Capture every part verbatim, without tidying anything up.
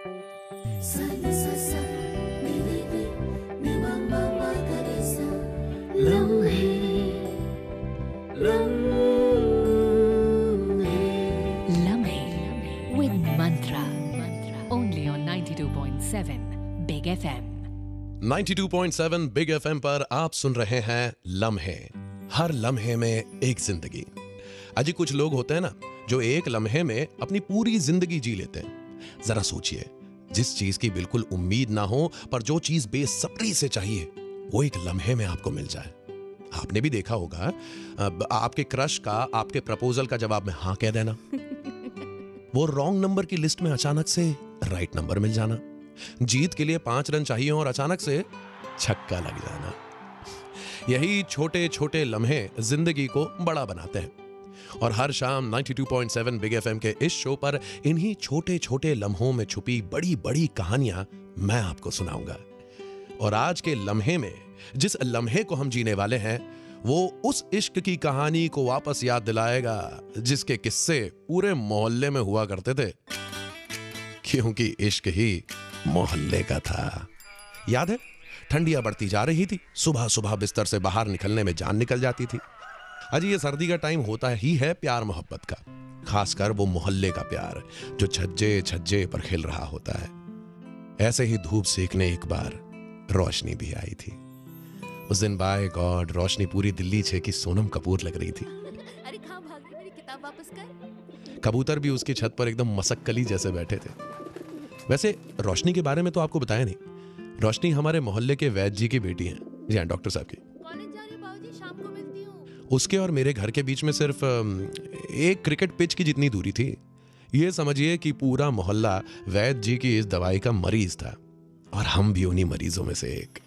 with Mantra. Only on ninety-two point seven Big F M. ninety-two point seven big FM पर आप सुन रहे हैं लम्हे। हर लम्हे में एक जिंदगी। अजी कुछ लोग होते हैं ना जो एक लम्हे में अपनी पूरी जिंदगी जी लेते हैं। जरा सोचिए, जिस चीज की बिल्कुल उम्मीद ना हो पर जो चीज बेसब्री से चाहिए वो एक लम्हे में आपको मिल जाए। आपने भी देखा होगा, आपके क्रश का आपके प्रपोजल का जवाब में हाँ कह देना, वो रॉन्ग नंबर की लिस्ट में अचानक से राइट नंबर मिल जाना, जीत के लिए पांच रन चाहिए और अचानक से छक्का लग जाना। यही छोटे छोटे लम्हे जिंदगी को बड़ा बनाते हैं और हर शाम ninety-two point seven big FM के इस शो पर इन्हीं छोटे छोटे लम्हों में छुपी बड़ी बड़ी कहानियां मैं आपको सुनाऊंगा। और आज के लम्हे में जिस लम्हे को हम जीने वाले हैं वो उस इश्क की कहानी को वापस याद दिलाएगा जिसके किस्से पूरे मोहल्ले में हुआ करते थे, क्योंकि इश्क ही मोहल्ले का था। याद है, ठंडियां बढ़ती जा रही थी, सुबह सुबह बिस्तर से बाहर निकलने में जान निकल जाती थी। अजी ये सर्दी का टाइम होता ही है प्यार मोहब्बत का, खासकर वो मोहल्ले का प्यार जो छज्जे छज्जे पर खिल रहा होता है। ऐसे ही धूप सेकने एक बार रोशनी भी आई थी। उस दिन बाय गॉड रोशनी पूरी दिल्ली छेकी सोनम कपूर लग रही थी। अरे कहाँ भाग गई, मेरी किताब वापस कर। कबूतर भी उसकी छत पर एकदम मसक्कली जैसे बैठे थे। वैसे रोशनी के बारे में तो आपको बताया नहीं। रोशनी हमारे मोहल्ले के वैद्य जी की बेटी हैं। जी हाँ, डॉक्टर साहब की। कॉलेज जा रही हूँ बाबूजी, शाम को मिलती हूँ। उसके और मेरे घर के बीच में सिर्फ एक क्रिकेट पिच की जितनी दूरी थी। ये समझिए कि पूरा मोहल्ला वैद्य जी की इस दवाई का मरीज था और हम भी उन्हीं मरीजों में से एक।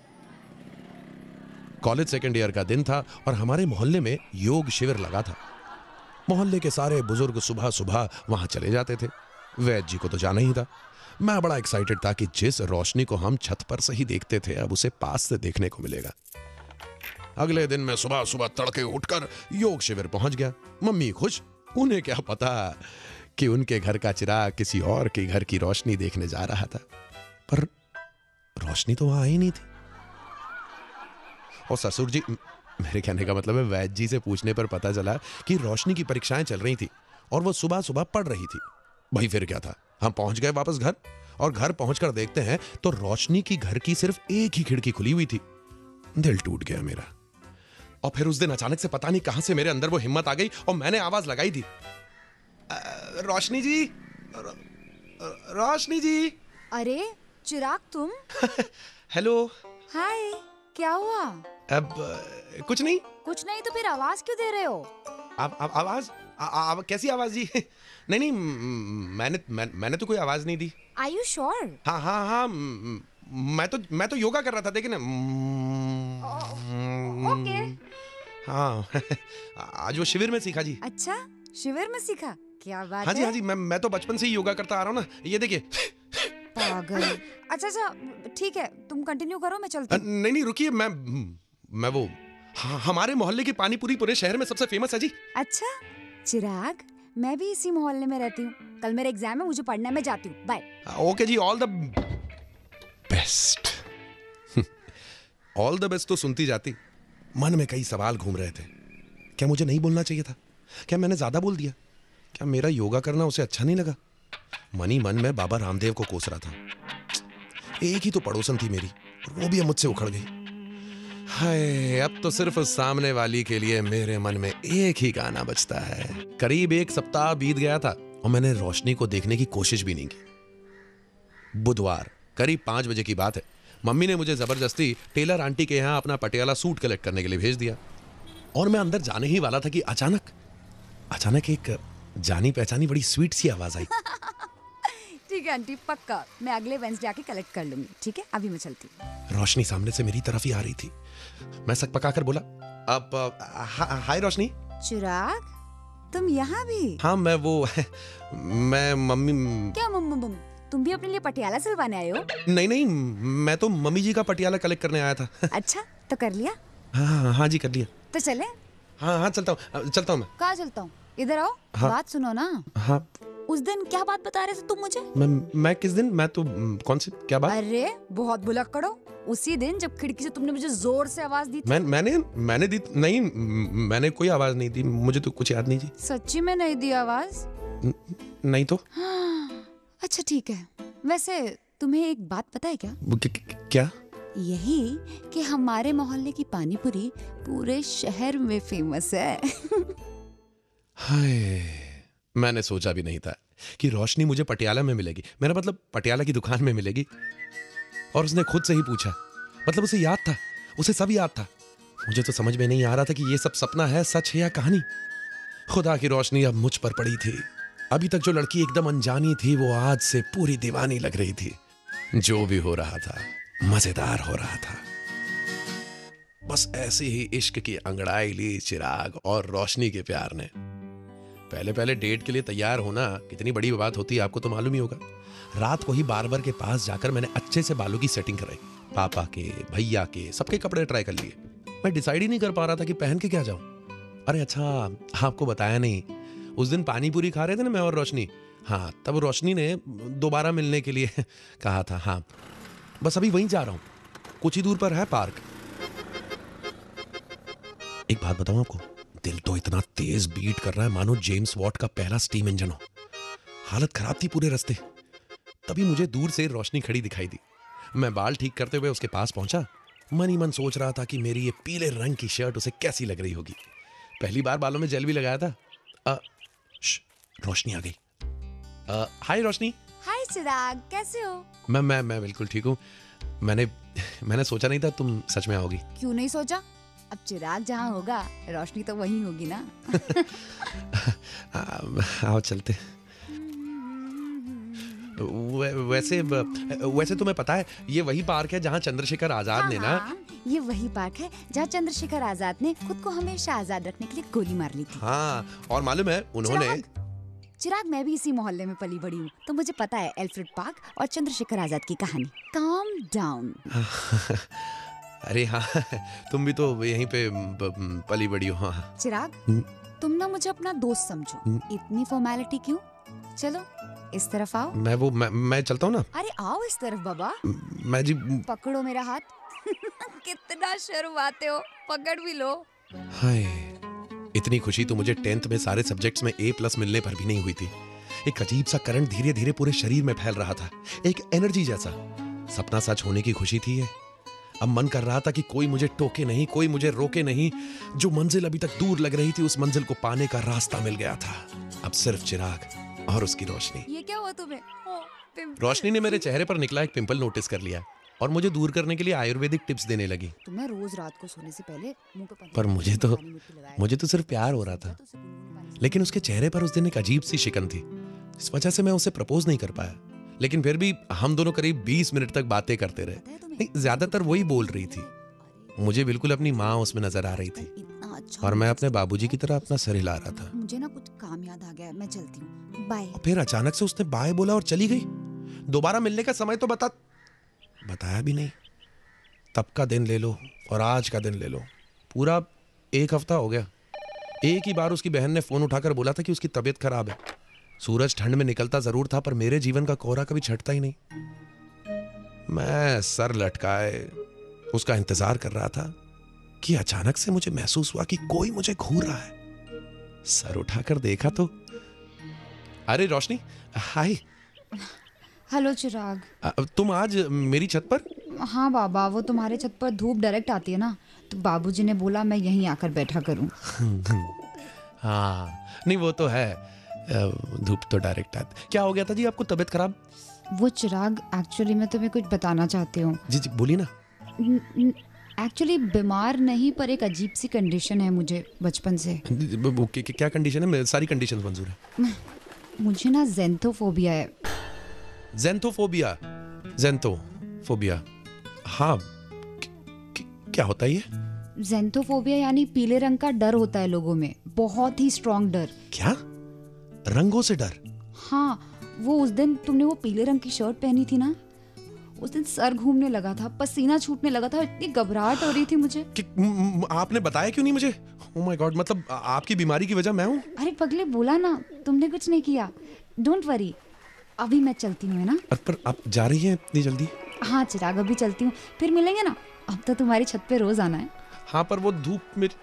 कॉलेज सेकेंड ईयर का दिन था और हमारे मोहल्ले में योग शिविर लगा था। मोहल्ले के सारे बुजुर्ग सुबह सुबह वहां चले जाते थे। वैद्य जी को तो जाना ही था। मैं बड़ा एक्साइटेड था कि जिस रोशनी को हम छत पर से ही देखते थे अब उसे पास से देखने को मिलेगा। अगले दिन मैं सुबह सुबह तड़के उठकर योग शिविर पहुंच गया। मम्मी खुश, उन्हें क्या पता कि उनके घर का चिराग किसी और के घर की रोशनी देखने जा रहा था, पर रोशनी तो वहां आई नहीं थी। और ससुर जी, मेरे कहने का मतलब है वैद्य जी से पूछने पर पता चला कि रोशनी की परीक्षाएं चल रही थी और वो सुबह सुबह पढ़ रही थी। भाई फिर क्या था, हम पहुंच गए वापस घर और घर पहुंचकर देखते हैं तो रोशनी की घर की सिर्फ एक ही खिड़की खुली हुई थी। दिल टूट गया मेरा। और फिर उस दिन अचानक से पता नहीं कहां से मेरे अंदर वो हिम्मत आ गई और मैंने आवाज लगाई थी, रोशनी जी, रोशनी जी। अरे चिराग तुम? हेलो। हाय, क्या हुआ? अब कुछ नहीं। कुछ नहीं तो फिर आवाज क्यों दे रहे हो? आप आप आवाज आ, आ, कैसी आवाज जी? नहीं नहीं, मैंने मैं, मैंने तो कोई आवाज नहीं दी। Are you sure? हाँ हाँ हाँ, मैं तो मैं तो योगा कर रहा था, देखिए ना। ओके। हाँ आज वो शिविर में सीखा जी। अच्छा, शिविर में सीखा? क्या बात हाँ जी है? हाँ जी, मैं मैं तो बचपन से ही योगा करता आ रहा हूँ ना, ये देखिए। पागल। अच्छा अच्छा ठीक है, तुम कंटिन्यू करो, मैं चलती हूँ। नहीं नहीं रुकिए, मैं मैं वो हाँ, हमारे मोहल्ले की पानी पूरी पूरे शहर में सबसे फेमस है जी। अच्छा चिराग, मैं भी इसी मोहल्ले में रहती हूँ। कल मेरा एग्जाम है, मुझे पढ़ना है, मैं जाती हूँ। बाय। ओके जी, all the best. All the best तो सुनती जाती, मन में कई सवाल घूम रहे थे। क्या मुझे नहीं बोलना चाहिए था? क्या मैंने ज्यादा बोल दिया? क्या मेरा योगा करना उसे अच्छा नहीं लगा? मन ही मन में बाबा रामदेव को कोस रहा था। एक ही तो पड़ोसन थी मेरी और वो भी अब मुझसे उखड़ गई। हाय, अब तो सिर्फ सामने वाली के लिए मेरे मन में एक ही गाना बजता है। करीब एक सप्ताह बीत गया था और मैंने रोशनी को देखने की कोशिश भी नहीं की। बुधवार करीब पांच बजे की बात है। मम्मी ने मुझे जबरदस्ती टेलर आंटी के यहाँ अपना पटियाला सूट कलेक्ट करने के लिए भेज दिया और मैं अंदर जाने ही वाला था कि अचानक अचानक एक जानी पहचानी बड़ी स्वीट सी आवाज आई। ठीक है आंटी, पक्का मैं अगले वेंसडे आके कलेक्ट कर लूंगी। ठीक है, अभी मैं चलती हूँ। रोशनी सामने से मेरी तरफ ही आ रही थी। मैं सक पकाकर बोला, अब हाय रोशनी। चिराग, तुम यहाँ भी? हाँ मैं वो मैं मम्मी। क्या मम्मी मम्मी? तुम भी अपने लिए पटियाला सिलवाने आए हो? नहीं नहीं, मैं तो मम्मी जी का पटियाला कलेक्ट करने आया था। अच्छा, तो कर लिया? हाँ हाँ हाँ जी, कर लिया। तो चले? हाँ हाँ चलता हूँ चलता हूँ मैं। कहाँ चलता हूँ? इधर आओ। हाँ। बात सुनो ना। हाँ। उस दिन क्या बात बता रहे थे तुम मुझे? मैं मैं किस दिन? मैं तो म, कौन सी क्या बात? अरे बहुत भुलक्कड़ हो। उसी दिन जब खिड़की से तुमने मुझे जोर से आवाज दी थी। मैं मैंने मैंने दी नहीं, म, मैंने कोई आवाज नहीं दी, मुझे तो कुछ याद नहीं जी। सच्ची में नहीं दी आवाज? न, नहीं तो। अच्छा ठीक है। वैसे तुम्हें एक बात पता है क्या? वो क- क- क्या? यही कि हमारे मोहल्ले की पानी पूरी पूरे शहर में फेमस है। हाय, मैंने सोचा भी नहीं था कि रोशनी मुझे पटियाला में मिलेगी। मेरा मतलब पटियाला की दुकान में मिलेगी। और उसने खुद से ही पूछा। मतलब उसे याद था, उसे सब याद था। मुझे तो समझ में नहीं आ रहा था कि ये सब सपना है, सच है या कहानी। खुदा की रोशनी अब मुझ पर पड़ी थी। अभी तक जो लड़की एकदम अनजानी थी वो आज से पूरी दीवानी लग रही थी। जो भी हो रहा था मजेदार हो रहा था। बस ऐसे ही इश्क की अंगड़ाई ली चिराग और रोशनी के प्यार ने। पहले पहले डेट के लिए तैयार होना कितनी बड़ी बात होती है आपको तो मालूम ही होगा। रात को ही बार्बर के पास जाकर मैंने अच्छे से बालों की सेटिंग कराई। पापा के, भैया के, सबके कपड़े ट्राई कर लिए। मैं डिसाइड ही नहीं कर पा रहा था कि पहन के क्या जाऊं। अरे अच्छा, आपको बताया नहीं, उस दिन पानी पूरी खा रहे थे ना मैं और रोशनी। हाँ, तब रोशनी ने दोबारा मिलने के लिए कहा था। हाँ, बस अभी वहीं जा रहा हूं, कुछ ही दूर पर है पार्क। एक बात बताऊं आपको, दिल तो इतना तेज बीट कर रहा है मानो जेम्स वॉट का पहला स्टीम इंजन हो। हालत खराब थी पूरे रास्ते। तभी मुझे दूर से रोशनी खड़ी दिखाई दी। मैं बाल ठीक करते हुए उसके पास पहुंचा। मन ही मन सोच रहा था कि मेरी ये पीले रंग की शर्ट उसे कैसी लग रही होगी। पहली बार बालों में जेल भी लगाया था। अ, श, रोशनी आ गई। अ, हाय रोशनी। हाय चिराग, कैसे हो? मैं मैं मैं बिल्कुल ठीक हूँ। मैंने मैंने सोचा नहीं था तुम सच में आओगी। क्यों नहीं सोचा? अब चिराग जहाँ होगा रोशनी तो वहीं होगी ना। आ, आओ चलते। वै, वैसे वैसे तुम्हें पता है ये वही पार्क है जहाँ चंद्रशेखर आजाद हाँ, ने ना। हाँ, ये वही पार्क है जहाँ चंद्रशेखर आजाद ने खुद को हमेशा आजाद रखने के लिए गोली मार ली थी। हाँ, और मालूम है उन्होंने। चिराग, चिराग मैं भी इसी मोहल्ले में पली बड़ी हूँ, तो मुझे पता है एल्फ्रेड पार्क और चंद्रशेखर आजाद की कहानी। Calm down. अरे हाँ, तुम भी तो यहीं पे पली बड़ी हो। हाँ चिराग, हम्म। तुम ना मुझे अपना दोस्त समझो, हम्म। इतनी फॉर्मेलिटी क्यों? चलो इस तरफ आओ। मैं वो मैं, मैं चलता हूँ ना। अरे आओ इस तरफ बाबा। मैं जी। पकड़ो मेरा हाथ। कितना शर्माते हो, पकड़ भी लो। हाय, इतनी खुशी तो मुझे टेंथ में सारे सब्जेक्ट्स में ए प्लस मिलने पर भी नहीं हुई थी। एक अजीब सा करंट धीरे धीरे पूरे शरीर में फैल रहा था, एक एनर्जी जैसा। सपना सच होने की खुशी थी ये। अब मन कर रहा था कि कोई मुझे टोके नहीं, कोई मुझे रोके नहीं। जो मंजिल अभी तक दूर लग रही थी उस मंजिल को पाने का रास्ता मिल गया था। अब सिर्फ चिराग और उसकी रोशनी। ये क्या हुआ तुम्हें? ओ, पिंपल। रोशनी ने मेरे चेहरे पर निकला एक पिंपल नोटिस कर लिया और मुझे दूर करने के लिए आयुर्वेदिक टिप्स देने लगी। तुम्हें रोज रात को सोने से पहले मुंह पे पानी पर मुझे तो पानी मिट्टी लगाया मुझे तो सिर्फ प्यार हो रहा था। तो उसे गुनगुने पानी से- लेकिन उसके चेहरे पर उस दिन एक अजीब सी शिकन थी। इस वजह से मैं उसे प्रपोज नहीं कर पाया। लेकिन फिर भी हम दोनों करीब बीस मिनट तक बातें करते रहे। पता है तुम्हें? नहीं, ज्यादातर वही बोल रही थी। मुझे बिल्कुल अपनी माँ उसमें नजर आ रही थी इतना अच्छा और मैं लगा। अपने बाबूजी की तरह अपना सर हिला रहा था। मुझे ना कुछ काम याद आ गया है, मैं चलती हूँ, बाय। और फिर अचानक से उसने बाय बोला और चली गई। दोबारा मिलने का समय तो बता बताया भी नहीं। तब का दिन ले लो और आज का दिन ले लो, पूरा एक हफ्ता हो गया। एक ही बार उसकी बहन ने फोन उठाकर बोला था कि उसकी तबीयत खराब है। सूरज ठंड में निकलता जरूर था पर मेरे जीवन का कोहरा कभी छटता ही नहीं। मैं सर लटकाए उसका इंतजार कर रहा था कि अचानक से मुझे महसूस हुआ कि कोई मुझे घूर रहा है। सर उठाकर देखा तो अरे रोशनी, हाय। हेलो चिराग। अ, तुम आज मेरी छत पर? हाँ बाबा, वो तुम्हारे छत पर धूप डायरेक्ट आती है ना, तो बाबूजी ने बोला मैं यहीं आकर बैठा करूं। हाँ, नहीं वो तो है, अ, धूप तो डायरेक्ट आती। क्या हो गया था जी आपको, तबीयत खराब? वो चिराग, एक्चुअली मैं तुम्हें कुछ बताना चाहती हूँ। जी जी बोलिए ना। एक्चुअली बीमार नहीं, पर एक अजीब सी कंडीशन है मुझे बचपन से। वो- वो- क्या क्या कंडीशन है? मेरी सारी कंडीशन मंजूर है। मुझे ना ज़ेंथोफोबिया है। ज़ेंथोफोबिया? ज़ेंथोफोबिया, हाँ, क- क- क्या होता है ये? ज़ेंथोफोबिया यानी पीले रंग का डर होता है लोगों में, बहुत ही स्ट्रॉन्ग डर। क्या? रंगों से डर? हाँ, वो उस दिन तुमने वो पीले रंग की शर्ट पहनी थी ना, उस दिन सर घूमने लगा था, पसीना छूटने लगा था, इतनी घबराहट हो रही थी मुझे। कि म- म- आपने बताया क्यों नहीं मुझे? ओह माय गॉड, मतलब आ- आपकी बीमारी की वजह मैं हूँ? अरे पगले, बोला ना, तुमने कुछ नहीं किया। डोंट वरी, अभी मैं चलती हूँ, है ना? पर आप जा रही हैं इतनी जल्दी? हाँ चिराग, अभी चलती हूँ, फिर मिलेंगे ना। अब तो तुम्हारी छत पे रोज आना है। हाँ, पर वो धूप मेरी।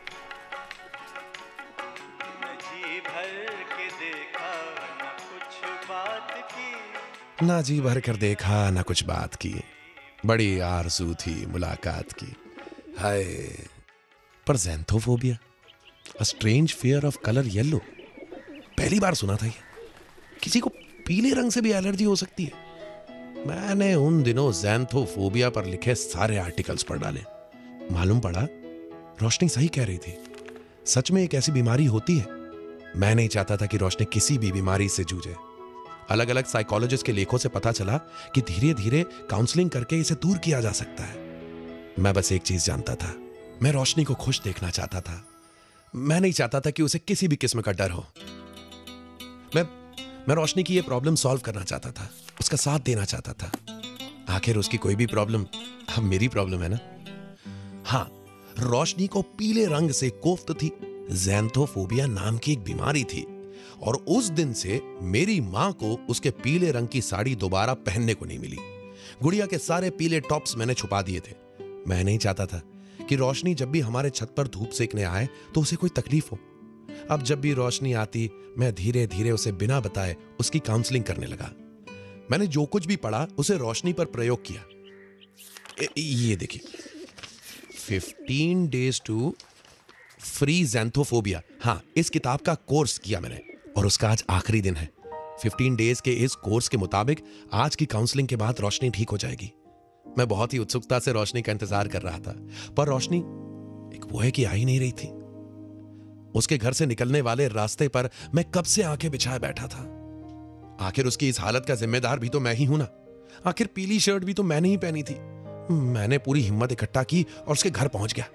ना जी भर कर देखा ना कुछ बात की, बड़ी आरज़ू थी मुलाकात की, हाय। पर xanthophobia, a strange fear of colour yellow, पहली बार सुना था ये। किसी को पीले रंग से भी एलर्जी हो सकती है? मैंने उन दिनों ज़ैंथोफोबिया पर लिखे सारे आर्टिकल्स पढ़ डाले। मालूम पड़ा रोशनी सही कह रही थी, सच में एक ऐसी बीमारी होती है। मैं नहीं चाहता था कि रोशनी किसी भी बीमारी से जूझे। अलग अलग साइकोलॉजिस्ट के लेखों से पता चला कि धीरे धीरे काउंसलिंग करके इसे दूर किया जा सकता है। मैं बस एक चीज जानता था, मैं रोशनी को खुश देखना चाहता था। मैं नहीं चाहता था कि उसे किसी भी किस्म का डर हो। मैं मैं रोशनी की ये प्रॉब्लम सॉल्व करना चाहता था, उसका साथ देना चाहता था। आखिर उसकी कोई भी प्रॉब्लम अब मेरी प्रॉब्लम है ना। हाँ, रोशनी को पीले रंग से कोफ्त थी। ज़ैंथोफोबिया नाम की एक बीमारी थी और उस दिन से मेरी मां को उसके पीले रंग की साड़ी दोबारा पहनने को नहीं मिली। गुड़िया के सारे पीले टॉप्स मैंने छुपा दिए थे। मैं नहीं चाहता था कि रोशनी जब भी हमारे छत पर धूप सेकने आए तो उसे कोई तकलीफ हो। अब जब भी रोशनी आती, मैं धीरे धीरे उसे बिना बताए उसकी काउंसलिंग करने लगा। मैंने जो कुछ भी पढ़ा उसे रोशनी पर प्रयोग किया। ए, ये देखिए, fifteen days to free xanthophobia, हाँ, इस किताब का कोर्स किया मैंने और उसका आज आखिरी दिन है। फिफ्टीन डेज के इस कोर्स के मुताबिक आज की काउंसलिंग के बाद रोशनी ठीक हो जाएगी। मैं बहुत ही उत्सुकता से रोशनी का इंतजार कर रहा था, पर रोशनी एक वो है कि आ ही नहीं रही थी। उसके घर से निकलने वाले रास्ते पर मैं कब से आंखें बिछाए बैठा था। आखिर उसकी इस हालत का जिम्मेदार भी तो मैं ही हूं ना। आखिर पीली शर्ट भी तो मैंने ही पहनी थी। मैंने पूरी हिम्मत इकट्ठा की और उसके घर पहुंच गया।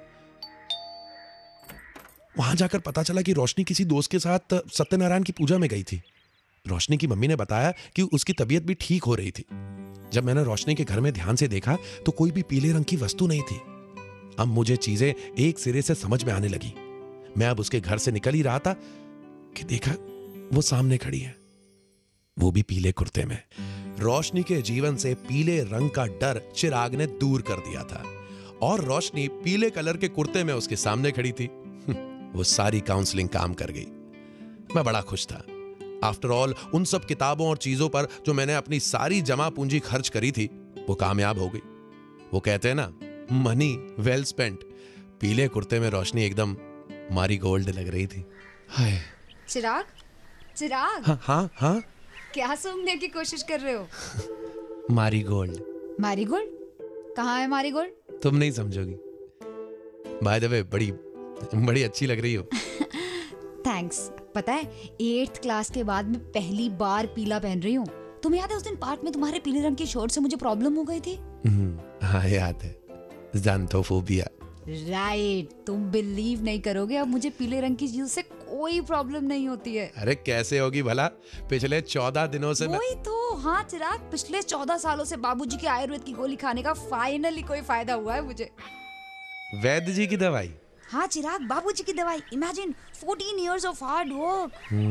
वहां जाकर पता चला कि रोशनी किसी दोस्त के साथ सत्यनारायण की पूजा में गई थी। रोशनी की मम्मी ने बताया कि उसकी तबीयत भी ठीक हो रही थी। जब मैंने रोशनी के घर में ध्यान से देखा तो कोई भी पीले रंग की वस्तु नहीं थी। अब मुझे चीजें एक सिरे से समझ में आने लगी। मैं अब उसके घर से निकल ही रहा था कि देखा वो सामने खड़ी है, वो भी पीले कुर्ते में। रोशनी के जीवन से पीले रंग का डर चिराग ने दूर कर दिया था और रोशनी पीले कलर के कुर्ते में उसके सामने खड़ी थी। वो सारी काउंसलिंग काम कर गई। मैं बड़ा खुश था। आफ्टर ऑल, उन सब किताबों और चीजों पर जो मैंने अपनी सारी जमा पूंजी खर्च करी थी, वो कामयाब हो गई। वो कहते हैं ना, मनी वेल स्पेंट। पीले कुर्ते में रोशनी एकदम मारी गोल्ड लग रही थी। हाय चिराग, चिराग, हाँ हाँ हाँ, क्या सूंघने की कोशिश कर रहे हो? मारी गोल्ड। मैरीगोल्ड? कहाँ है मैरीगोल्ड? तुम नहीं समझोगी। बाय द वे, बड़ी बड़ी अच्छी लग रही हो। थैंक्स। पता है, एट्थ क्लास के बाद मैं पहली बार पीला पहन रही हूँ। तुम्हें याद है उस दिन पार्क में तुम्हारे पीले रंग की शर्ट से मुझे प्रॉब्लम हो गई थी? हाँ याद है, ज़ैंथोफोबिया। राइट, तुम बिलीव नहीं करोगे, अब मुझे पीले रंग की चीजों से कोई प्रॉब्लम नहीं होती है। अरे कैसे होगी भला? पिछले चौदह दिनों से मैं... वही तो। हाँ चिराग, पिछले चौदह सालों से बाबूजी की आयुर्वेद की गोली खाने का फाइनली कोई फायदा हुआ है मुझे। वैद्य जी की दवाई? हाँ चिराग, बाबूजी की दवाई। Imagine, fourteen years of hard work.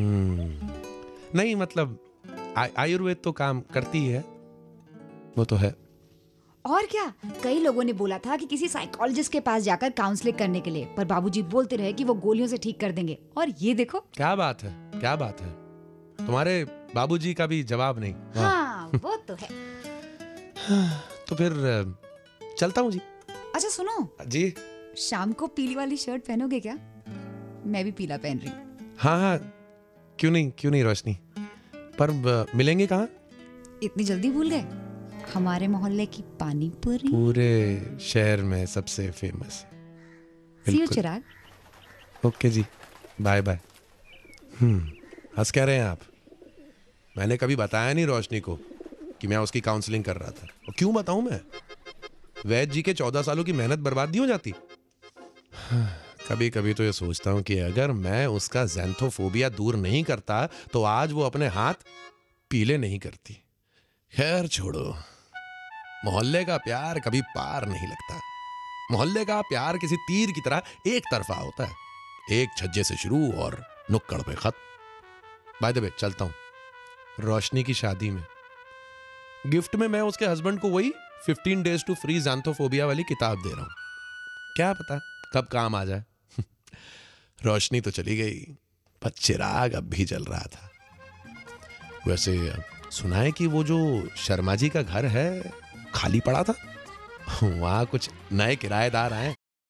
नहीं, मतलब आ, आयुर्वेद तो काम करती है, वो तो है। और क्या, कई लोगों ने बोला था कि किसी साइकोलॉजिस्ट के पास जाकर काउंसलिंग करने के लिए, पर बाबूजी बोलते रहे कि वो गोलियों से ठीक कर देंगे। और ये देखो। क्या बात है, क्या बात है। तुम्हारे बाबूजी का भी जवाब नहीं। हाँ, वो तो है। तो फिर चलता हूँ जी। अच्छा सुनो जी। शाम को पीली वाली शर्ट पहनोगे क्या? मैं भी पीला पहन रही हूँ। हाँ हाँ, क्यों नहीं, क्यों नहीं रोशनी। पर मिलेंगे कहाँ? इतनी जल्दी भूल गए? हमारे मोहल्ले की पानी पूरी पूरे शहर में सबसे फेमस। See you Chirag. ओके जी, बाय बाय। हम्म हंस कह रहे हैं आप? मैंने कभी बताया नहीं रोशनी को कि मैं उसकी काउंसलिंग कर रहा था। और क्यों बताऊं मैं? वैद्य जी के चौदह सालों की मेहनत बर्बाद नहीं हो जाती? कभी कभी तो ये सोचता हूं कि अगर मैं उसका ज़ैंथोफोबिया दूर नहीं करता तो आज वो अपने हाथ पीले नहीं करती। खैर छोड़ो। मोहल्ले का प्यार कभी पार नहीं लगता। मोहल्ले का प्यार किसी तीर की तरह एक तरफा होता है, एक छज्जे से शुरू और नुक्कड़ पे खत्म। बाय द वे चलता हूं रोशनी की शादी में। गिफ्ट में मैं उसके हस्बैंड को वही fifteen days to free xanthophobia वाली किताब दे रहा हूं, क्या पता कब काम आ जाए। रोशनी तो चली गई पर चिराग अब भी जल रहा था। वैसे सुना है कि वो जो शर्मा जी का घर है खाली पड़ा था, वहां कुछ नए किराएदार आए,